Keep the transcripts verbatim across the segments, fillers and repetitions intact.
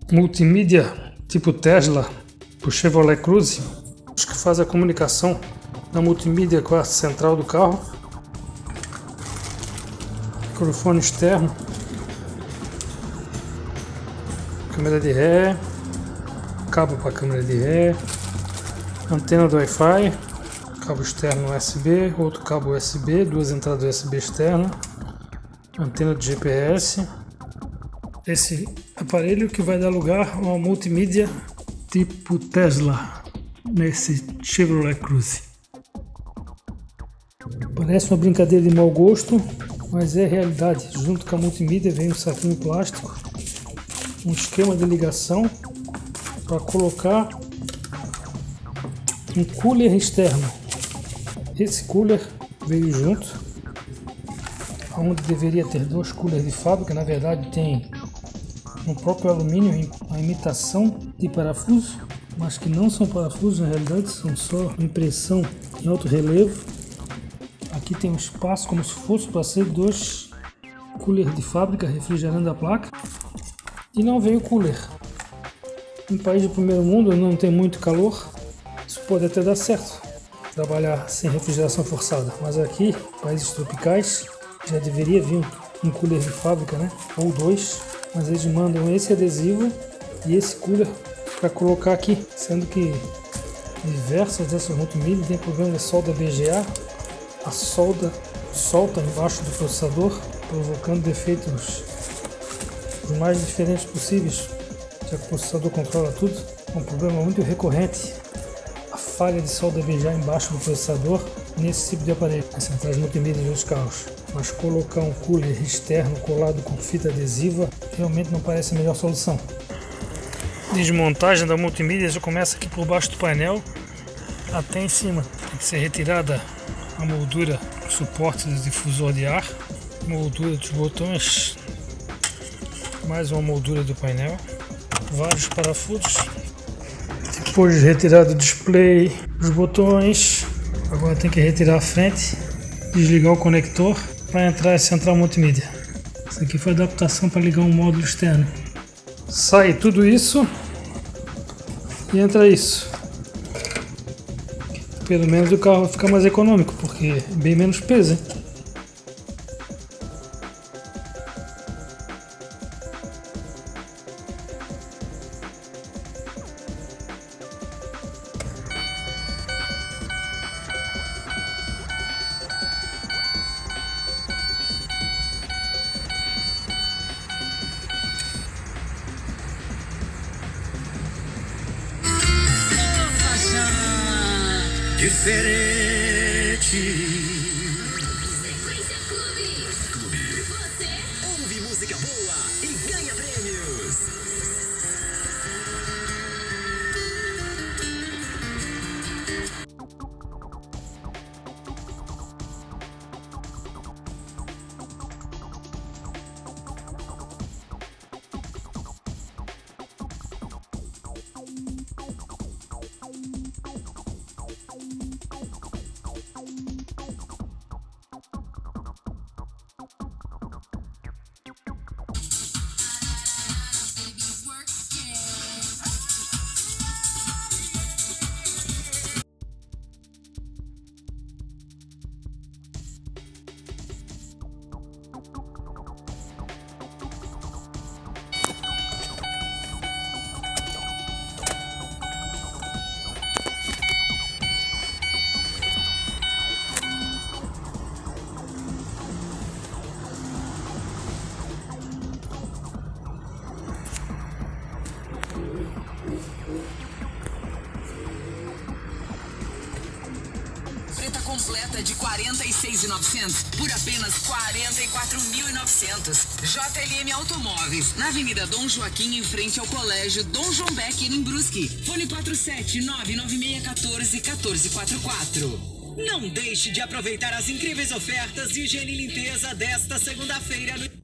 multimídia tipo Tesla do Chevrolet Cruze, que faz a comunicação da multimídia com a central do carro, microfone externo, câmera de ré, cabo para câmera de ré, antena do Wi-Fi, cabo externo U S B, outro cabo U S B, duas entradas U S B externa, antena de G P S. Esse aparelho que vai dar lugar a uma multimídia tipo Tesla nesse Chevrolet Cruze. Parece uma brincadeira de mau gosto, mas é realidade. Junto com a multimídia vem um saquinho plástico, um esquema de ligação para colocar um cooler externo. Esse cooler veio junto, onde deveria ter dois coolers de fábrica. Na verdade tem no próprio alumínio uma imitação de parafuso, mas que não são parafusos, na realidade são só impressão em alto relevo. Aqui tem um espaço como se fosse para ser dois coolers de fábrica refrigerando a placa, e não veio cooler. Em país do primeiro mundo, não tem muito calor, isso pode até dar certo, trabalhar sem refrigeração forçada, mas aqui, países tropicais, já deveria vir um cooler de fábrica, né? Ou dois, mas eles mandam esse adesivo e esse cooler para colocar aqui, sendo que diversas dessas multimídias têm problema de solda B G A, a solda solta embaixo do processador, provocando defeitos os mais diferentes possíveis, já que o processador controla tudo. É um problema muito recorrente, a falha de solda B G A embaixo do processador nesse tipo de aparelho, as centrais multimídia dos carros. Mas colocar um cooler externo colado com fita adesiva realmente não parece a melhor solução. Desmontagem da multimídia já começa aqui por baixo do painel até em cima. Tem que ser retirada a moldura do suporte do difusor de ar, moldura dos botões, mais uma moldura do painel, vários parafusos. Depois de retirado o display, os botões, agora tem que retirar a frente, desligar o conector para entrar a central multimídia. Isso aqui foi a adaptação para ligar um módulo externo. Sai tudo isso e entra isso. Pelo menos o carro vai ficar mais econômico, porque é bem menos peso, hein? Diferente. Sequência Clube. Você Ouve música boa e ganha prêmios. Completa de quarenta e seis mil e novecentos por apenas quarenta e quatro mil e novecentos. J L M Automóveis, na Avenida Dom Joaquim, em frente ao Colégio Dom João Becker, em Brusque. Fone quatro sete nove nove seis um quatro um quatro quatro quatro. Não deixe de aproveitar as incríveis ofertas de higiene e limpeza desta segunda-feira. No...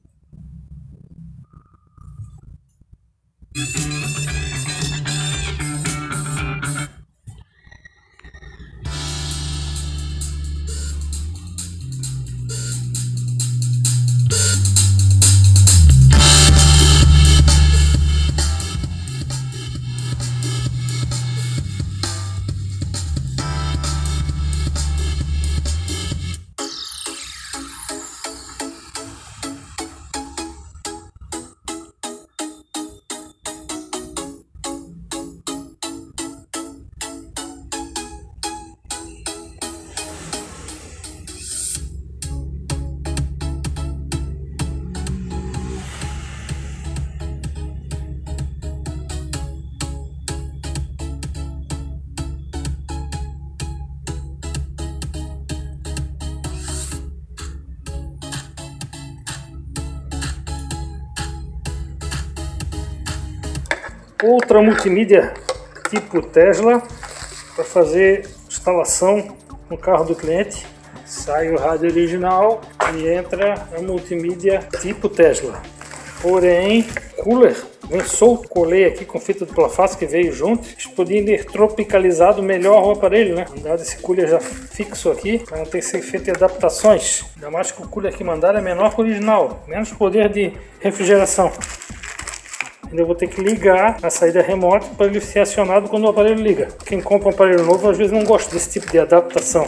outra multimídia tipo Tesla para fazer instalação no carro do cliente. Sai o rádio original e entra a multimídia tipo Tesla. Porém, cooler vem solto, colei aqui com fita dupla face que veio junto. Eles podiam ter tropicalizado melhor o aparelho, né? Mandado esse cooler já fixo aqui, para não ter que ser feito adaptações. Ainda mais que o cooler que mandaram é menor que o original, menos poder de refrigeração. Ainda vou ter que ligar a saída remota para ele ser acionado quando o aparelho liga. Quem compra um aparelho novo às vezes não gosta desse tipo de adaptação.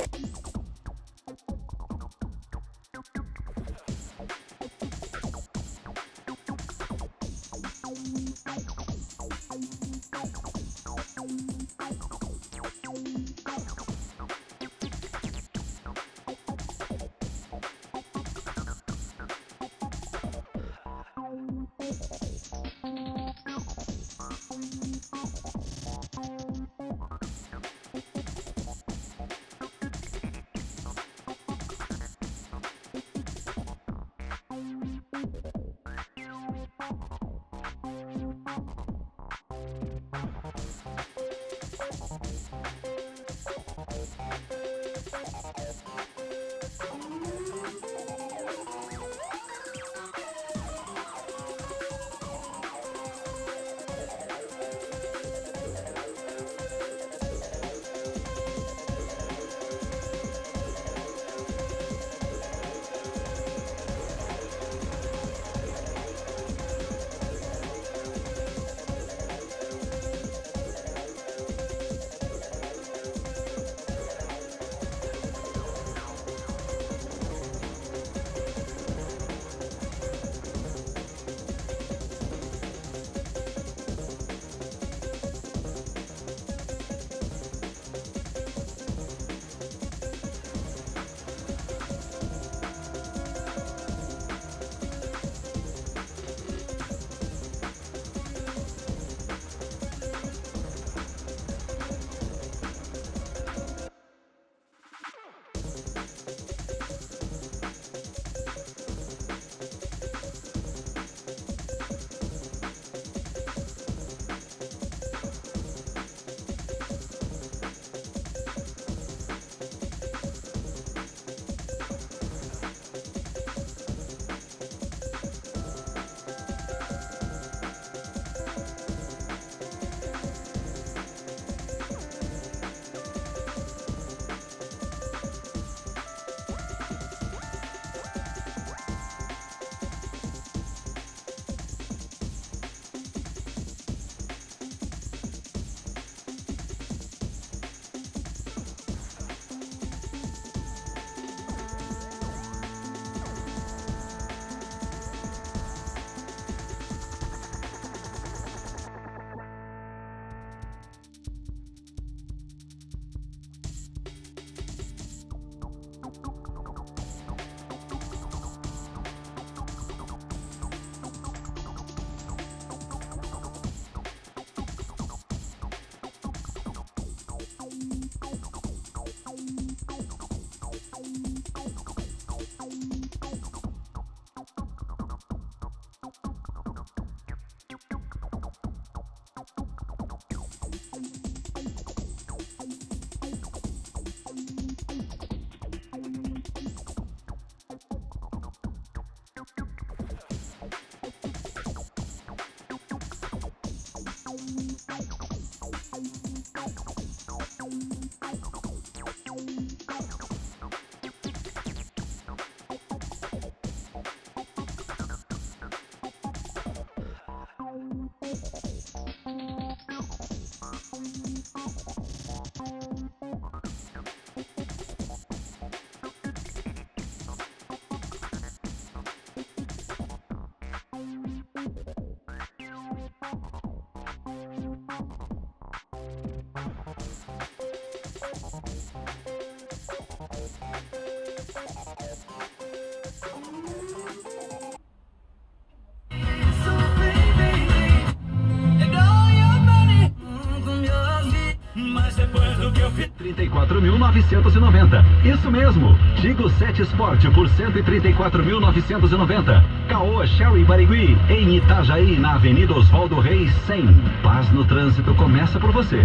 trinta e quatro mil novecentos e noventa. Isso mesmo. Tigo sete Sport por cento e trinta e quatro mil novecentos e noventa. Caoa Sherry Barigui, em Itajaí, na Avenida Oswaldo Reis cem. Paz no trânsito começa por você.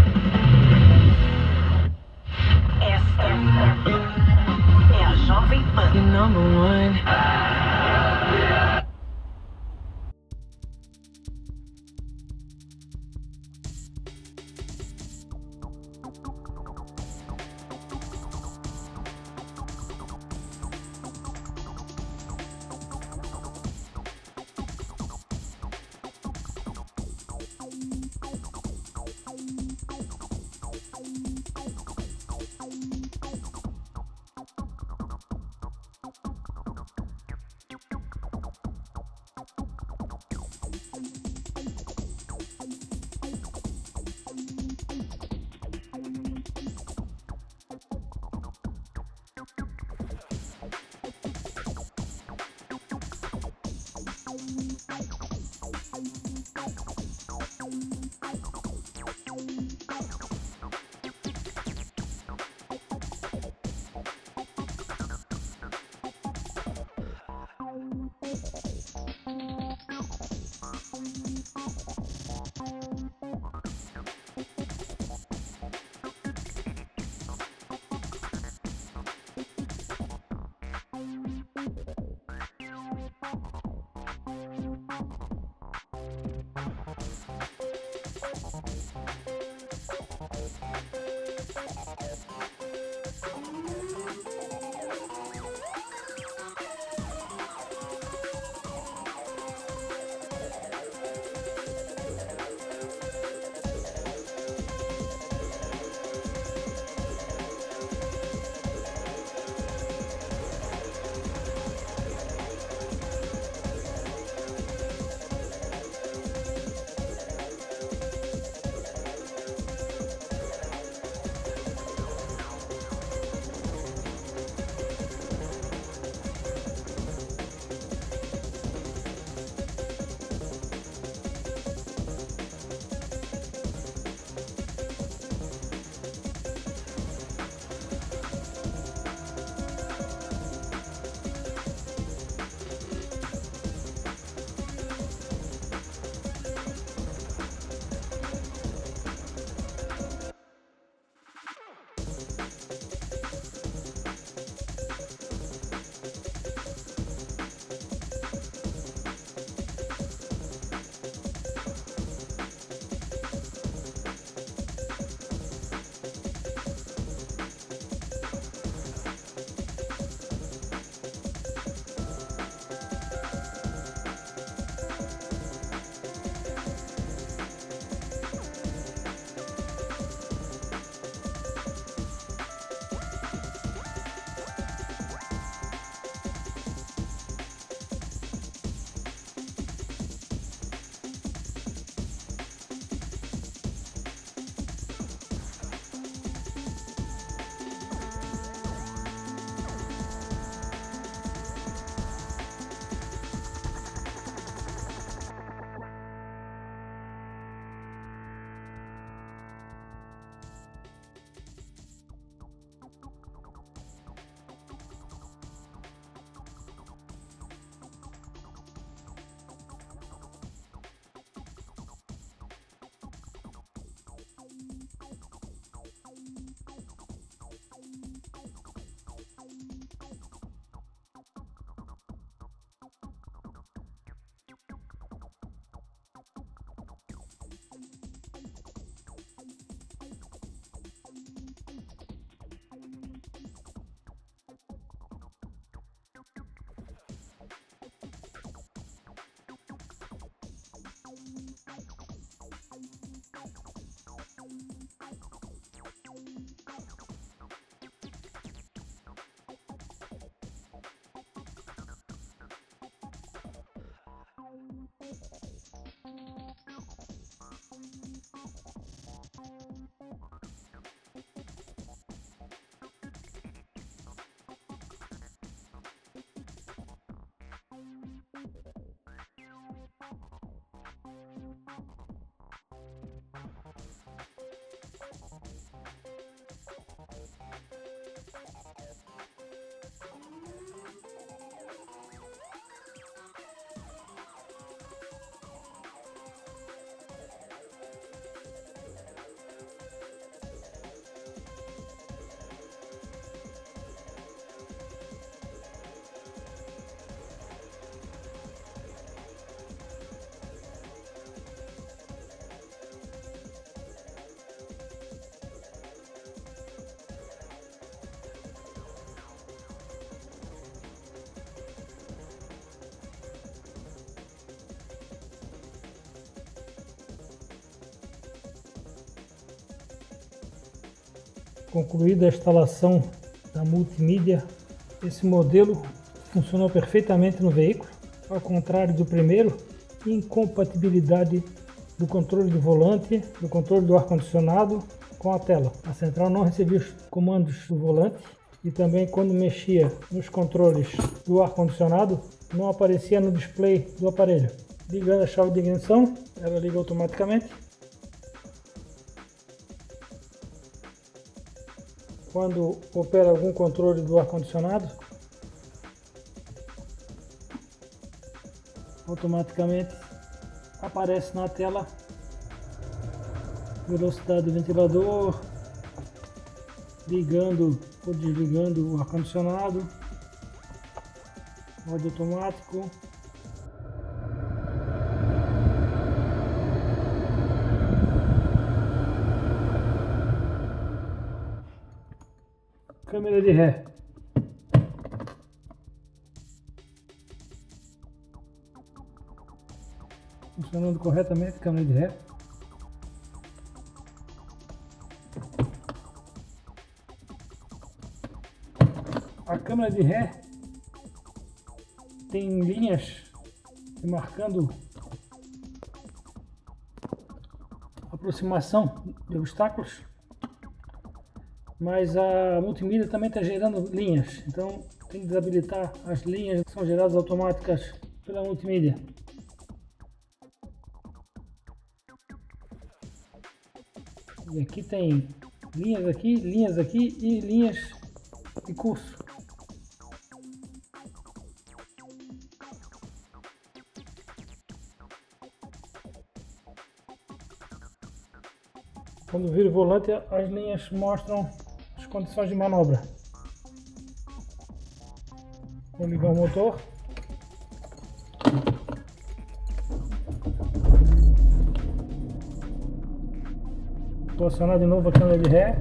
Esta é a Jovem Pan. Number one. Concluída a instalação da multimídia, esse modelo funcionou perfeitamente no veículo, ao contrário do primeiro. Incompatibilidade do controle do volante, do controle do ar-condicionado com a tela. A central não recebia os comandos do volante e também quando mexia nos controles do ar-condicionado não aparecia no display do aparelho. Ligando a chave de ignição, ela liga automaticamente. Quando opera algum controle do ar-condicionado, automaticamente aparece na tela velocidade do ventilador, ligando ou desligando o ar-condicionado, modo automático. Câmera de ré. Funcionando corretamente, câmera de ré. A câmera de ré tem linhas marcando aproximação de obstáculos, mas a multimídia também está gerando linhas, então tem que desabilitar as linhas que são geradas automáticas pela multimídia. E aqui tem linhas aqui, linhas aqui e linhas de curso. Quando vira o volante, as linhas mostram as condições de manobra. Vou ligar o motor. Vou acionar de novo a câmera de ré.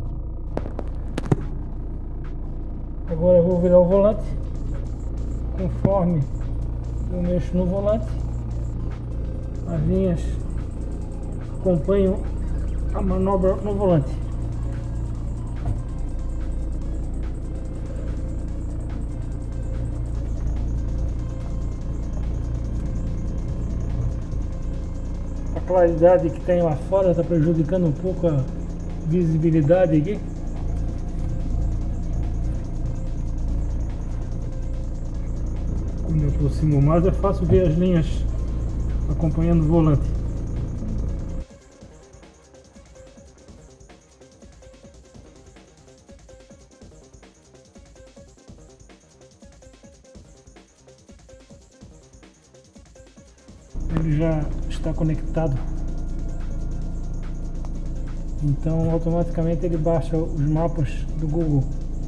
Agora eu vou virar o volante. Conforme eu mexo no volante, as linhas acompanham a manobra no volante. A claridade que tem lá fora está prejudicando um pouco a visibilidade aqui. Quando eu aproximo mais é fácil ver as linhas acompanhando o volante. Ele já está conectado, então automaticamente ele baixa os mapas do Google.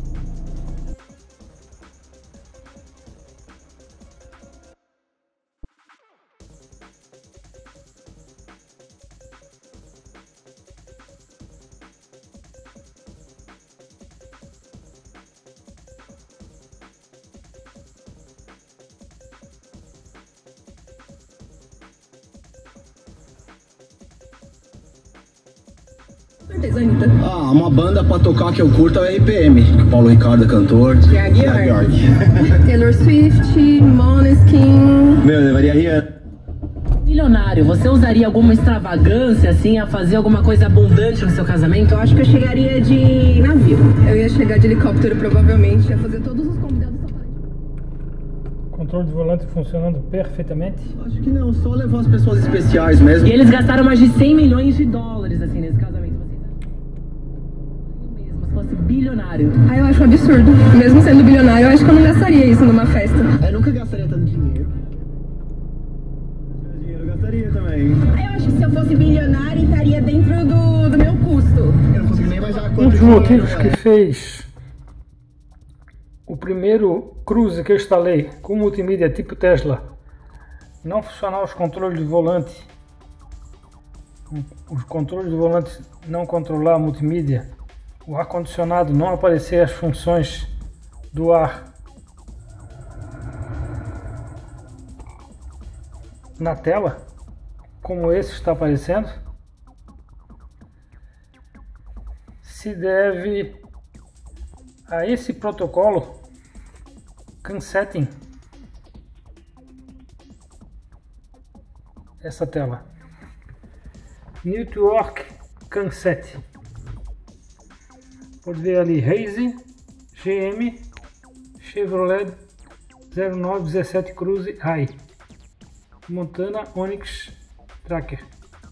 Ah, uma banda pra tocar que eu curto é o R P M. Paulo Ricardo é cantor. Thiago York. Taylor Swift, Måneskin. Meu, eu levaria Rihanna. Milionário, você usaria alguma extravagância, assim, a fazer alguma coisa abundante no seu casamento? Eu acho que eu chegaria de navio. Eu ia chegar de helicóptero, provavelmente. Ia fazer todos os convidados aparentes. Controle de volante funcionando perfeitamente. Acho que não, só levar as pessoas especiais mesmo. E eles gastaram mais de cem milhões de dólares, assim, nesse casamento. Bilionário. Ah, eu acho um absurdo. Mesmo sendo bilionário, eu acho que eu não gastaria isso numa festa. Eu nunca gastaria tanto dinheiro. Dinheiro eu gastaria também. Eu acho que se eu fosse bilionário, estaria dentro do, do meu custo. Eu não consigo nem imaginar quanto Um dos dinheiro, motivos que é. fez o primeiro Cruze que eu instalei com multimídia tipo Tesla não funcionar os controles do volante, os controles do volante não controlar a multimídia, o ar-condicionado não aparecer as funções do ar na tela, como esse está aparecendo. se deve a esse protocolo CAN-setting. Essa tela, Network CAN-set. Pode ver ali Raze, G M, Chevrolet zero nove dezessete Cruze High, Montana Onix Tracker.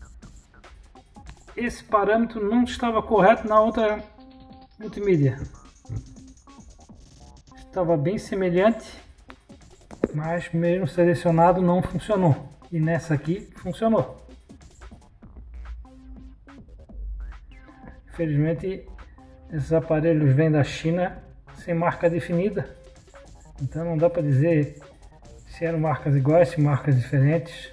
Esse parâmetro não estava correto na outra multimídia. Estava bem semelhante, mas mesmo selecionado não funcionou. E nessa aqui funcionou. Infelizmente esses aparelhos vêm da China sem marca definida, então não dá para dizer se eram marcas iguais, se marcas diferentes.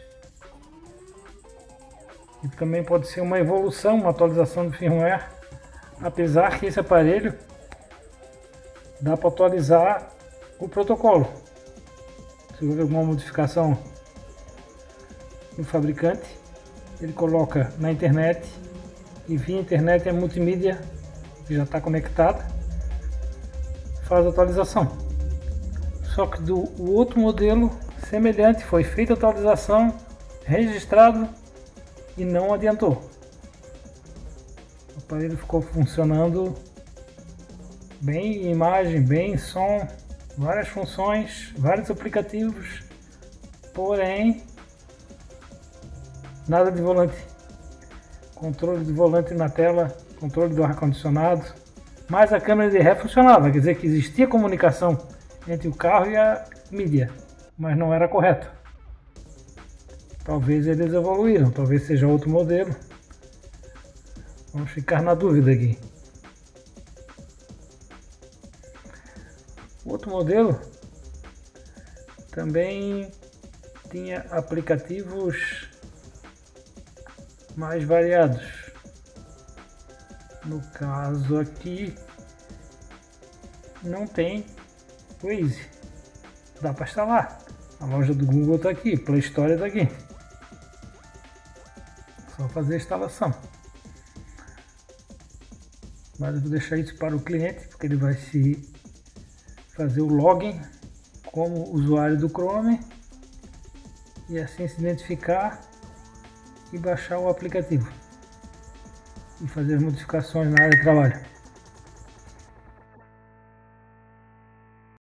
E também pode ser uma evolução, uma atualização do firmware, apesar que esse aparelho dá para atualizar o protocolo. Se houver alguma modificação no fabricante, ele coloca na internet e via internet a multimídia que já está conectada faz a atualização. Só que do o outro modelo semelhante foi feita a atualização, registrado e não adiantou. O aparelho ficou funcionando bem, imagem, bem, som, várias funções, vários aplicativos, porém nada de volante. Controle de volante na tela, controle do ar-condicionado, mas a câmera de ré funcionava, quer dizer que existia comunicação entre o carro e a mídia, mas não era correto. Talvez eles evoluíram, talvez seja outro modelo. Vamos ficar na dúvida aqui. Outro modelo também tinha aplicativos mais variados. No caso aqui não tem Waze, dá para instalar. A loja do Google está aqui, Play Store está aqui. Só fazer a instalação. Mas eu vou deixar isso para o cliente, porque ele vai se fazer o login como usuário do Chrome e assim se identificar e baixar o aplicativo e fazer modificações na área de trabalho.